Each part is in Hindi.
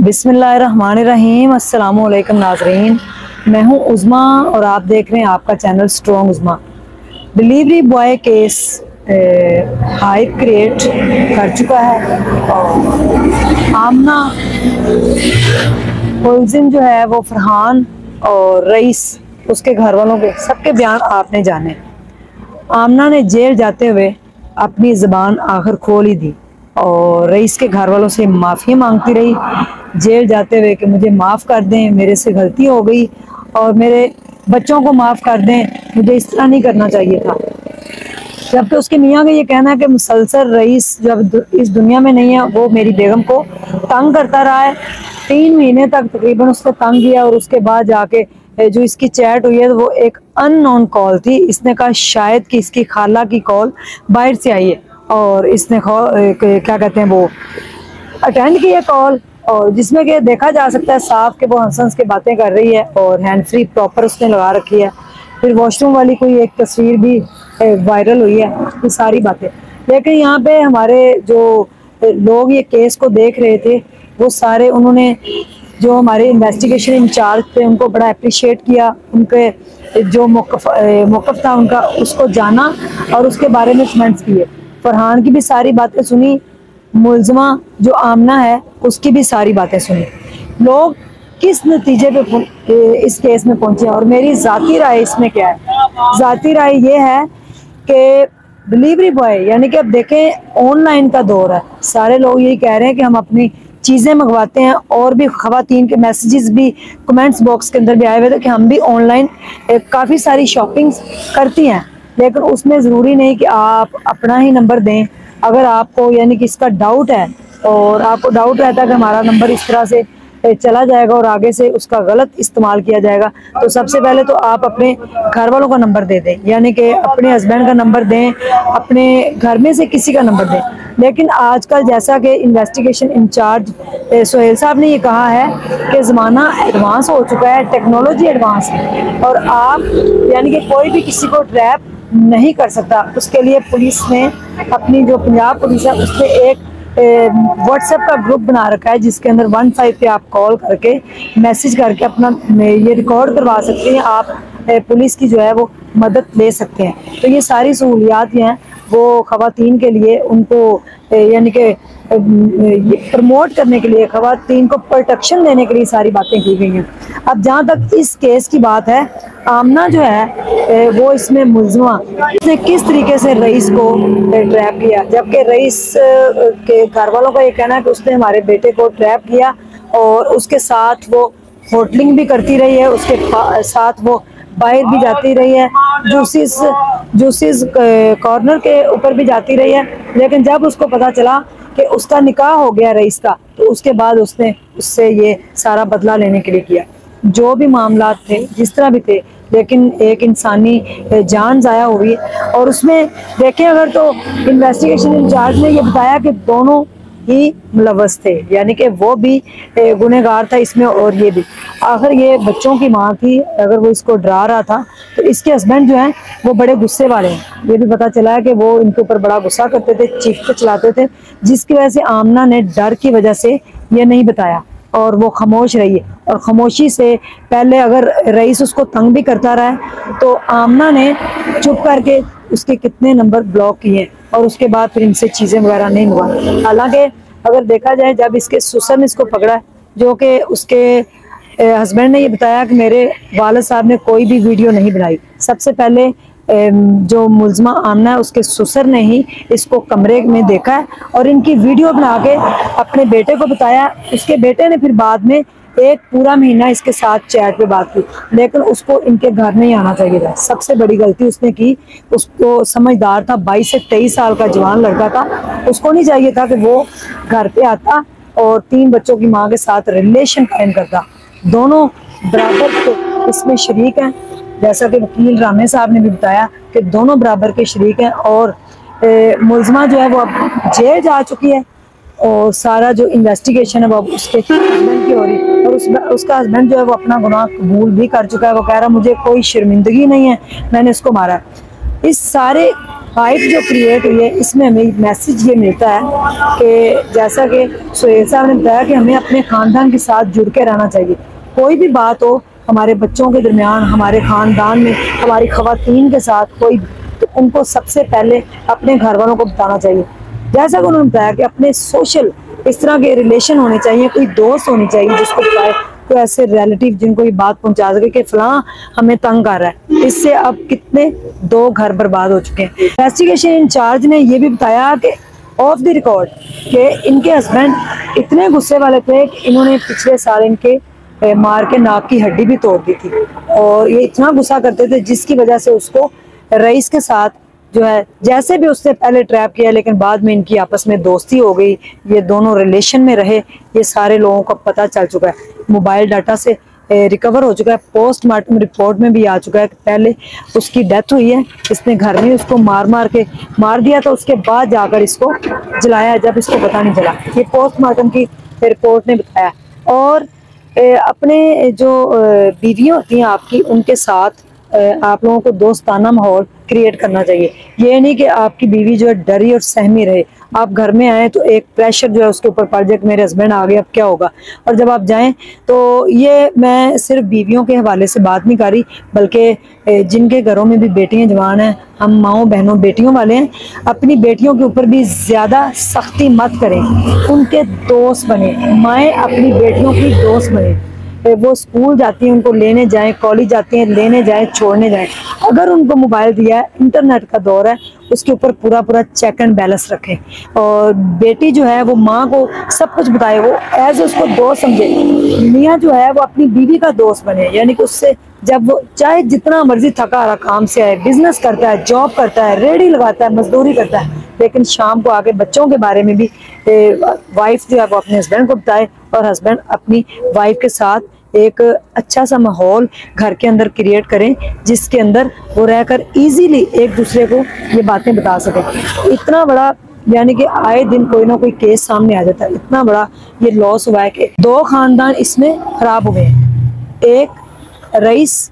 बिस्मिल्लाहिर्रहमानिर्रहीम। अस्सलामुअलैकुम नाज़रीन, मैं हूं उज़मा और आप देख रहे हैं आपका channel strong Uzma. Delivery boy case hype create कर चुका है और आमना मुलजिम जो है वो फरहान और रईस उसके घर वालों के सबके बयान आपने जाने। आमना ने जेल जाते हुए अपनी ज़बान आखिर खोल ही दी और रईस के घर वालों से माफ़ी मांगती रही जेल जाते हुए कि मुझे माफ़ कर दें, मेरे से गलती हो गई और मेरे बच्चों को माफ़ कर दें, मुझे इस तरह नहीं करना चाहिए था। जबकि उसके मियाँ का ये कहना है कि मुसलसल रईस जब इस दुनिया में नहीं है वो मेरी बेगम को तंग करता रहा है। 3 महीने तक तकरीबन उसने तंग किया और उसके बाद जाके जो इसकी चैट हुई है तो वो एक अननोन कॉल थी। इसने कहा शायद कि इसकी खाला की कॉल बाहर से आई है और इसने क्या कहते हैं वो अटेंड किया कॉल, और जिसमें कि देखा जा सकता है साफ कि वो हंस हंस के बातें कर रही है और हैंड फ्री प्रॉपर उसने लगा रखी है। फिर वॉशरूम वाली कोई एक तस्वीर भी वायरल हुई है, ये सारी बातें। लेकिन यहाँ पे हमारे जो लोग ये केस को देख रहे थे वो सारे उन्होंने जो हमारे इन्वेस्टिगेशन इंचार्ज थे उनको बड़ा अप्रिशिएट किया, उनके जो मौक़िफ़ था उनका उसको जाना और उसके बारे में कमेंट्स किए। फरहान की भी सारी बातें सुनी, मुलज़मा जो आमना है उसकी भी सारी बातें सुनी। लोग किस नतीजे पे इस केस में पहुंचे और मेरी ज़ाती राय इसमें क्या है? ज़ाती राय ये है कि डिलीवरी बॉय यानी कि अब देखें ऑनलाइन का दौर है, सारे लोग यही कह रहे हैं कि हम अपनी चीज़ें मंगवाते हैं और भी ख़वातीन के मैसेजेस भी कमेंट्स बॉक्स के अंदर भी आए हुए थे कि हम भी ऑनलाइन काफ़ी सारी शॉपिंग्स करती हैं। लेकिन उसमें ज़रूरी नहीं कि आप अपना ही नंबर दें। अगर आपको यानी कि इसका डाउट है और आपको डाउट रहता है कि हमारा नंबर इस तरह से चला जाएगा और आगे से उसका गलत इस्तेमाल किया जाएगा, तो सबसे पहले तो आप अपने घर वालों का नंबर दे दें, यानी कि अपने हस्बैंड का नंबर दें, अपने घर में से किसी का नंबर दें। लेकिन आजकल जैसा कि इन्वेस्टिगेशन इंचार्ज सोहेल साहब ने ये कहा है कि ज़माना एडवांस हो चुका है, टेक्नोलॉजी एडवांस है और आप यानी कि कोई भी किसी को ट्रैप नहीं कर सकता। उसके लिए पुलिस ने अपनी जो पंजाब पुलिस है उसने एक व्हाट्सएप का ग्रुप बना रखा है जिसके अंदर 15 पे आप कॉल करके मैसेज करके अपना ये रिकॉर्ड करवा सकते हैं, आप पुलिस की जो है वो मदद ले सकते हैं। तो ये सारी सहूलियात हैं वो ख़वातीन के लिए, उनको यानी कि प्रमोट करने के लिए, ख़वातीन को प्रोटेक्शन देने के लिए सारी बातें की गई हैं। अब जहाँ तक इस केस की बात है, आमना जो है वो इसमें मुलज़मा ने किस तरीके से रईस को ट्रैप किया, जबकि रईस के घर वालों का ये कहना है कि उसने हमारे बेटे को ट्रैप किया और उसके साथ वो होटलिंग भी करती रही है, उसके साथ वो बाहर भी जाती रही है, जूसिस कॉर्नर के ऊपर भी जाती रही है। लेकिन जब उसको पता चला कि उसका निकाह हो गया रईस का, तो उसके बाद उसने उससे ये सारा बदला लेने के लिए किया। जो भी मामलात थे जिस तरह भी थे, लेकिन एक इंसानी जान ज़ाया हुई और उसमें देखें अगर तो इन्वेस्टिगेशन इंचार्ज ने ये बताया कि दोनों ही मुलव्वस थे, यानी कि वो भी गुनहगार था इसमें और ये भी। आखिर ये बच्चों की माँ थी, अगर वो इसको डरा रहा था तो इसके हस्बैंड जो हैं वो बड़े गुस्से वाले हैं। ये भी पता चला है कि वो इनके ऊपर बड़ा गुस्सा करते थे, चीखते चलाते थे, जिसकी वजह से आमना ने डर की वजह से ये नहीं बताया और वो खामोश रही है। और खामोशी से पहले अगर रईस उसको तंग भी करता रहा तो आमना ने चुप करके उसके कितने नंबर ब्लॉक किए और उसके बाद फिर इनसे चीज़ें वगैरह नहीं मंगवाई। हालांकि अगर देखा जाए जब इसके ससुर ने इसको पकड़ा, जो कि उसके हस्बैंड ने ये बताया कि मेरे वालिद साहब ने कोई भी वीडियो नहीं बनाई, सबसे पहले जो मुलज़मा आमना है उसके ससुर ने ही इसको कमरे में देखा है और इनकी वीडियो बना के अपने बेटे को बताया। उसके बेटे ने फिर बाद में एक पूरा महीना इसके साथ चैट पे बात की, लेकिन उसको इनके घर नहीं आना चाहिए था। सबसे बड़ी गलती उसने की, उसको समझदार था, 22 से 23 साल का जवान लड़का था, उसको नहीं चाहिए था कि वो घर पे आता और 3 बच्चों की माँ के साथ रिलेशन कायम करता। दोनों बराबर इसमें शरीक हैं, जैसा कि वकील रामे साहब ने भी बताया कि दोनों बराबर के शरीक हैं और मुलज़मा जो है वो अब जेल जा चुकी है और सारा जो इन्वेस्टिगेशन है वो उसके हस्बैंड की हो रही है और उसका हस्बैंड जो है वो अपना गुनाह कबूल भी कर चुका है। वो कह रहा मुझे कोई शर्मिंदगी नहीं है, मैंने इसको मारा। इस सारे हाइप जो क्रिएट हुई है, इसमें हमें मैसेज ये मिलता है कि जैसा कि सुहेल साहब ने बताया कि हमें अपने ख़ानदान के साथ जुड़ के रहना चाहिए। कोई भी बात हो हमारे बच्चों के दरमियान, हमारे ख़ानदान में, हमारी ख़वातीन के साथ कोई, तो उनको सबसे पहले अपने घर वालों को बताना चाहिए। जैसा कि उन्होंने बताया कि अपने सोशल इस तरह के रिलेशन होने चाहिए, कोई दोस्त होनी चाहिए जिसको बताए, कोई ऐसे रिलेटिव जिनको ये बात पहुंचा सके कि फलां हमें तंग कर रहा है। इससे अब कितने 2 घर बर्बाद हो चुके हैं। इन्वेस्टिगेशन इंचार्ज ने ये भी बताया कि ऑफ द रिकॉर्ड कि इनके हस्बैंड इतने गुस्से वाले थे कि इन्होंने पिछले साल इनके मार के नाक की हड्डी भी तोड़ दी थी, और ये इतना गुस्सा करते थे जिसकी वजह से उसको रईस के साथ जो है, जैसे भी उसने पहले ट्रैप किया, लेकिन बाद में इनकी आपस में दोस्ती हो गई, ये दोनों रिलेशन में रहे, ये सारे लोगों को पता चल चुका है। मोबाइल डाटा से रिकवर हो चुका है, पोस्टमार्टम रिपोर्ट में भी आ चुका है कि पहले उसकी डेथ हुई है, इसने घर में उसको मार दिया था, उसके बाद जाकर इसको जलाया जब इसको पता नहीं चला। ये पोस्टमार्टम की रिपोर्ट ने बताया। और अपने जो बीवियाँ होती हैं आपकी, उनके साथ आप लोगों को दोस्ताना माहौल क्रिएट करना चाहिए। ये नहीं कि आपकी बीवी जो है डरी और सहमी रहे। आप घर में आए तो एक प्रेशर जो है उसके ऊपर पड़ जाए कि मेरे हस्बैंड आ गए, अब क्या होगा। और जब आप जाएं तो ये मैं सिर्फ बीवियों के हवाले से बात नहीं कर रही, बल्कि जिनके घरों में भी बेटियां जवान हैं, हम माओ बहनों बेटियों वाले हैं, अपनी बेटियों के ऊपर भी ज़्यादा सख्ती मत करें, उनके दोस्त बने। माएँ अपनी बेटियों की दोस्त बने। वो स्कूल जाती हैं, उनको लेने जाएं, कॉलेज जाती हैं, लेने जाएं, छोड़ने जाएं। अगर उनको मोबाइल दिया है, इंटरनेट का दौर है, उसके ऊपर पूरा चेक एंड बैलेंस रखें। और बेटी जो है वो माँ को सब कुछ बताए, वो एज उसको दोस्त समझे। मियाँ जो है वो अपनी बीवी का दोस्त बने, यानी कि उससे जब वो चाहे जितना मर्जी थका हारा काम से आए, बिजनेस करता है, जॉब करता है, रेडी लगाता है, मजदूरी करता है, लेकिन शाम को आके बच्चों के बारे में भी वाइफ जो है वो अपने हस्बैंड को बताए, और हस्बैंड अपनी वाइफ के साथ एक अच्छा सा माहौल घर के अंदर क्रिएट करें, जिसके अंदर वो रहकर इजीली एक दूसरे को ये बातें बता सकें। इतना बड़ा यानी कि आए दिन कोई ना कोई केस सामने आ जाता है, इतना बड़ा ये लॉस हुआ है कि 2 खानदान इसमें खराब हुए हैं। एक रईस,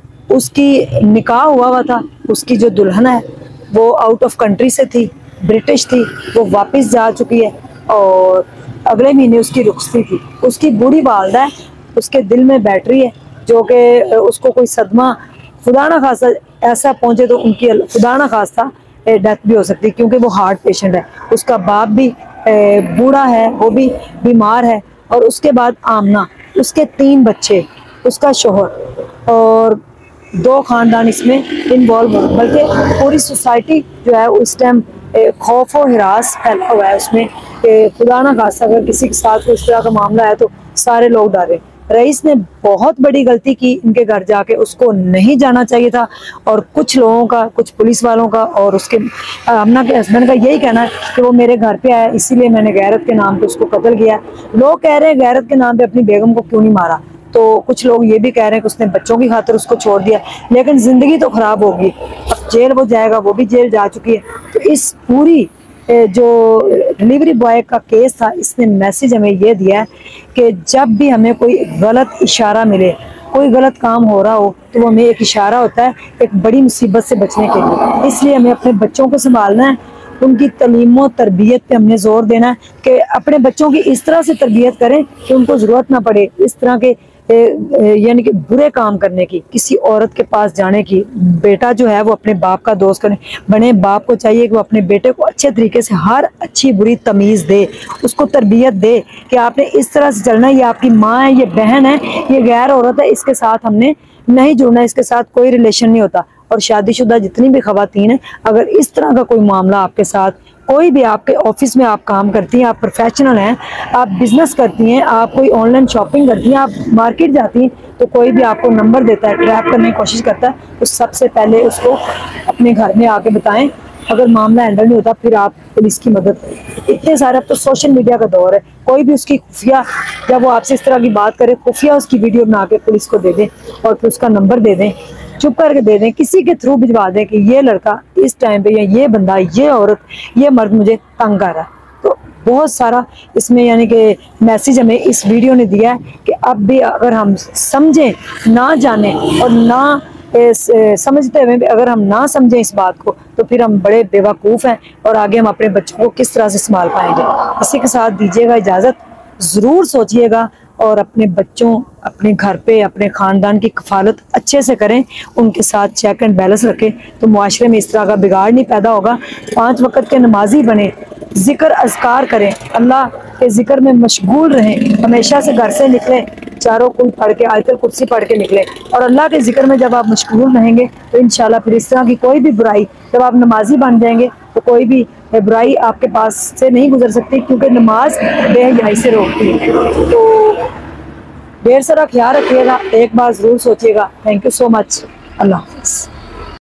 उसकी निकाह हुआ था, उसकी जो दुल्हन है वो आउट ऑफ कंट्री से थी, ब्रिटिश थी, वो वापस जा चुकी है, और अगले महीने उसकी रुखसती थी। उसकी बूढ़ी वालदा है, उसके दिल में बैटरी है, जो कि उसको कोई सदमा खुदा ना खास्ता ऐसा पहुंचे तो उनकी खुदा ना खास्ता डेथ भी हो सकती है, क्योंकि वो हार्ट पेशेंट है। उसका बाप भी बूढ़ा है, वो भी बीमार है, और उसके बाद आमना, उसके 3 बच्चे, उसका शोहर, और 2 खानदान इसमें इन्वॉल्व हो, बल्कि पूरी सोसाइटी जो है उस टाइम खौफ और हिरास फैला हुआ है उसमें। खुदा ना खास्ता अगर किसी के साथ इस तरह का मामला है तो सारे लोग डरे। रईस ने बहुत बड़ी गलती की इनके घर जाके, उसको नहीं जाना चाहिए था। और कुछ लोगों का, कुछ पुलिस वालों का और उसके आमना के हस्बैंड का यही कहना है कि वो मेरे घर पे आया, इसीलिए मैंने गैरत के नाम पे उसको कत्ल किया। लोग कह रहे हैं गैरत के नाम पे अपनी बेगम को क्यों नहीं मारा, तो कुछ लोग ये भी कह रहे हैं कि उसने बच्चों की खातिर उसको छोड़ दिया, लेकिन जिंदगी तो खराब होगी। अब जेल वो जाएगा, वो भी जेल जा चुकी है। तो इस पूरी जो डिलीवरी बॉय का केस था, इसने मैसेज हमें ये दिया है कि जब भी हमें कोई गलत इशारा मिले, कोई गलत काम हो रहा हो, तो वो हमें एक इशारा होता है एक बड़ी मुसीबत से बचने के लिए। इसलिए हमें अपने बच्चों को संभालना है, उनकी तलीम और तरबियत पे हमने जोर देना है कि अपने बच्चों की इस तरह से तरबियत करें कि उनको ज़रूरत ना पड़े इस तरह के यानी कि बुरे काम करने की, किसी औरत के पास जाने की। बेटा जो है वो अपने बाप का दोस्त बने। बाप को चाहिए कि वो अपने बेटे को अच्छे तरीके से हर अच्छी बुरी तमीज़ दे, उसको तरबियत दे कि आपने इस तरह से चलना है, ये आपकी माँ है, ये बहन है, ये गैर औरत है, इसके साथ हमने नहीं जुड़ना, इसके साथ कोई रिलेशन नहीं होता। और शादीशुदा जितनी भी खवातीन हैं, अगर इस तरह का कोई मामला आपके साथ, कोई भी आपके ऑफिस में आप काम करती हैं, आप प्रोफेशनल हैं, आप बिजनेस करती हैं, आप कोई ऑनलाइन शॉपिंग करती हैं, आप मार्केट जाती हैं, तो कोई भी आपको नंबर देता है, ट्रैप करने की कोशिश करता है, तो सबसे पहले उसको अपने घर में आके बताएं। अगर मामला हैंडल नहीं होता फिर आप पुलिस की मदद करें। इतने सारे, अब तो सोशल मीडिया का दौर है, कोई भी उसकी खुफिया, जब वो आपसे इस तरह की बात करे, खुफिया उसकी वीडियो बना के पुलिस को दे दें और फिर उसका नंबर दे दें, चुप करके दे दें, किसी के थ्रू भिजवा दें कि ये लड़का इस टाइम पे, या ये बंदा, ये औरत, ये मर्द मुझे तंग कर रहा है। तो बहुत सारा इसमें यानी कि मैसेज हमें इस वीडियो ने दिया है कि अब भी अगर हम समझें, ना जाने और ना समझते हुए भी अगर हम ना समझें इस बात को तो फिर हम बड़े बेवकूफ़ हैं और आगे हम अपने बच्चों को किस तरह से संभाल पाएंगे। इसी के साथ दीजिएगा इजाज़त, ज़रूर सोचिएगा और अपने बच्चों, अपने घर पे, अपने ख़ानदान की कफालत अच्छे से करें, उनके साथ चेक एंड बैलेंस रखें, तो मुआशरे में इस तरह का बिगाड़ नहीं पैदा होगा। 5 वक़्त के नमाजी बने, ज़िक्र अज़कार करें, अल्लाह के ज़िक्र में मशगूल रहें, हमेशा से घर से निकलें चारों कुल पढ़ के, आयतुल कुर्सी पढ़ के निकले। और अल्लाह के जिक्र में जब आप मशगूल रहेंगे तो इंशाल्लाह फिर इस तरह की कोई भी बुराई, जब आप नमाजी बन जाएंगे तो कोई भी बुराई आपके पास से नहीं गुजर सकती, क्योंकि नमाज बेहयाई से रोकती है। तो ढेर सारा ख्याल रखिएगा, एक बार ज़रूर सोचिएगा। Thank you so much. Allah.